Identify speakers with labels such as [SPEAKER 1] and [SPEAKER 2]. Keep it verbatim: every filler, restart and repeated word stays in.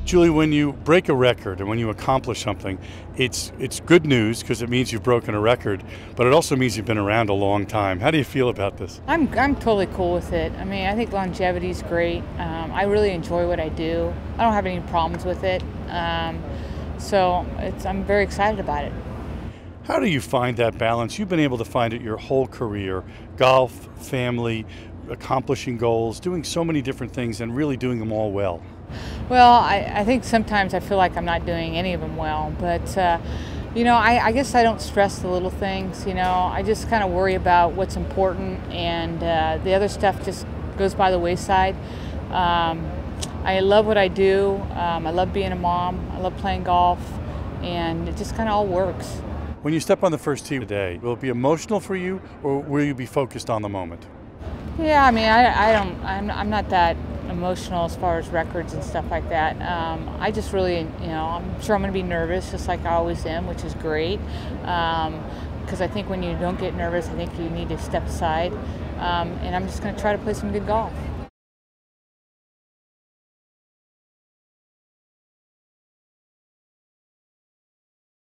[SPEAKER 1] Julie, when you break a record and when you accomplish something, it's it's good news because it means you've broken a record, but it also means you've been around a long time. How do you feel about this?
[SPEAKER 2] I'm, I'm totally cool with it. I mean, I think longevity is great. Um, I really enjoy what I do. I don't have any problems with it. Um, so it's, I'm very excited about it.
[SPEAKER 1] How do you find that balance? You've been able to find it your whole career, golf, family, accomplishing goals, doing so many different things and really doing them all well.
[SPEAKER 2] Well, I, I think sometimes I feel like I'm not doing any of them well, but uh, you know, I, I guess I don't stress the little things. You know, I just kind of worry about what's important, and uh, the other stuff just goes by the wayside. Um, I love what I do. Um, I love being a mom. I love playing golf, and it just kind of all works.
[SPEAKER 1] When you step on the first tee today, will it be emotional for you, or will you be focused on the moment?
[SPEAKER 2] Yeah, I mean, I, I don't. I'm, I'm not that emotional as far as records and stuff like that. Um, I just really, you know, I'm sure I'm going to be nervous, just like I always am, which is great. Um, because I think when you don't get nervous, I think you need to step aside. Um, and I'm just going to try to play some good golf.